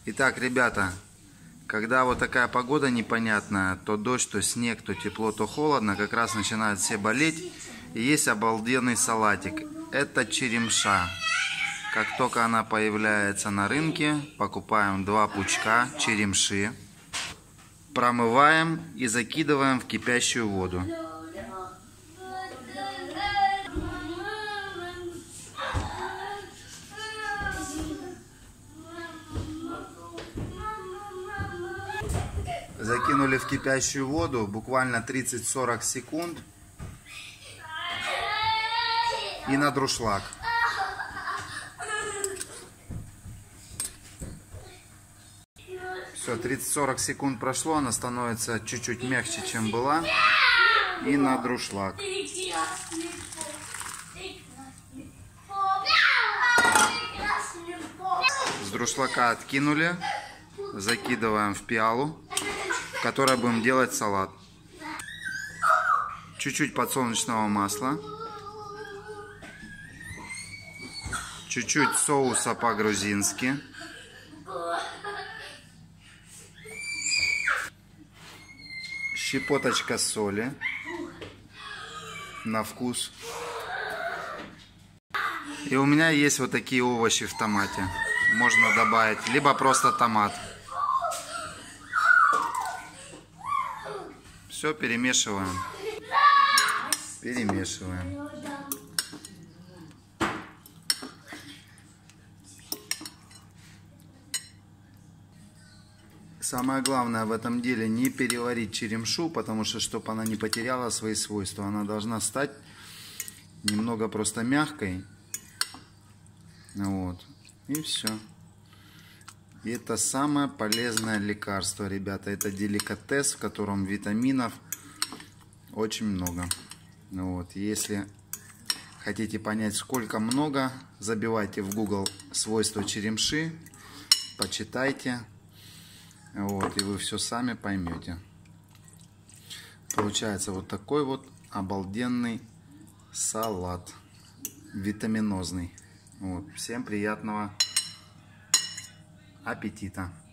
Итак, ребята, когда вот такая погода непонятная, то дождь, то снег, то тепло, то холодно, как раз начинают все болеть. И есть обалденный салатик. Это черемша. Как только она появляется на рынке, покупаем 2 пучка черемши, промываем и закидываем в кипящую воду. Закинули в кипящую воду буквально 30-40 секунд и на друшлаг. Все, 30-40 секунд прошло, она становится чуть-чуть мягче, чем была, и на друшлаг. С друшлака откинули, закидываем в пиалу, в которой будем делать салат. Чуть-чуть подсолнечного масла, чуть-чуть соуса по-грузински, щепоточка соли на вкус. И у меня есть вот такие овощи в томате. Можно добавить, либо просто томат. Все перемешиваем. Перемешиваем. Самое главное в этом деле не переварить черемшу, потому что, чтобы она не потеряла свои свойства, она должна стать немного просто мягкой. Вот. И все. И это самое полезное лекарство, ребята. Это деликатес, в котором витаминов очень много. Вот. Если хотите понять, сколько много, забивайте в Google свойства черемши, почитайте. Вот, и вы все сами поймете. Получается вот такой вот обалденный салат. Витаминозный. Вот. Всем приятного аппетита.